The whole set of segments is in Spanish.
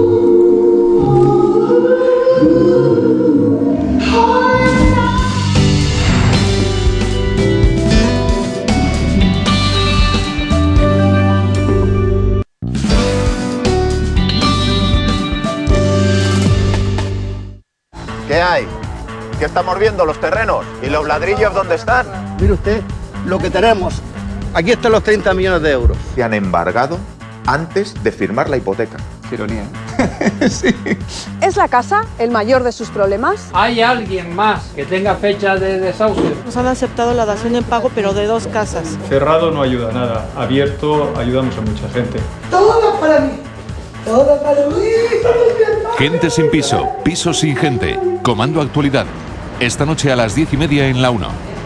¿Qué hay? ¿Qué estamos viendo? ¿Los terrenos? ¿Y los ladrillos dónde están? Mire usted lo que tenemos. Aquí están los 30 millones de euros. Se han embargado antes de firmar la hipoteca. Qué ironía, ¿eh? Sí. ¿Es la casa el mayor de sus problemas? ¿Hay alguien más que tenga fecha de desahucio? Nos han aceptado la dación en pago, pero de 2 casas. Cerrado no ayuda a nada, abierto ayudamos a mucha gente. Todo para mí. Todo para mí. Gente sin piso, pisos sin gente. Comando Actualidad. Esta noche a las 10:30 en la 1.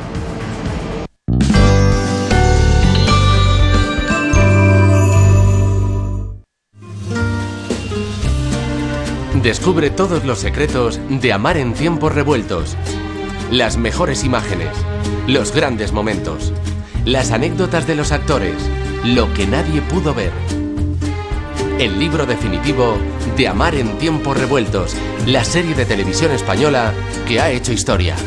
Descubre todos los secretos de amar en tiempos revueltos. Las mejores imágenes, los grandes momentos, las anécdotas de los actores, lo que nadie pudo ver. El libro definitivo de Amar en tiempos revueltos, la serie de televisión española que ha hecho historia.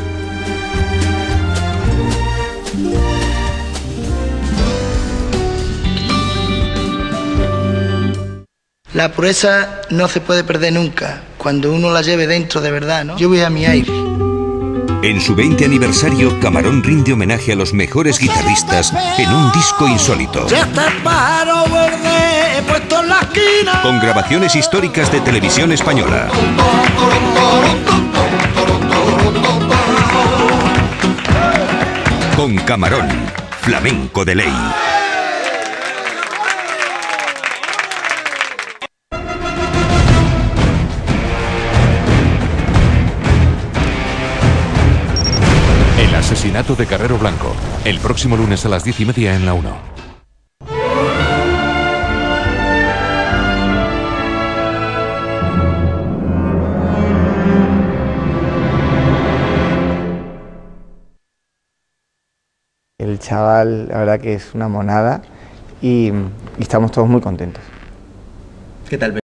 La pureza no se puede perder nunca, cuando uno la lleve dentro de verdad, ¿no? Yo voy a mi aire. En su 20 aniversario, Camarón rinde homenaje a los mejores guitarristas en un disco insólito. Con grabaciones históricas de televisión española. Con Camarón, flamenco de ley. El asesinato de Carrero Blanco. El próximo lunes a las 10:30 en la 1. El chaval, la verdad que es una monada y estamos todos muy contentos. ¿Qué tal?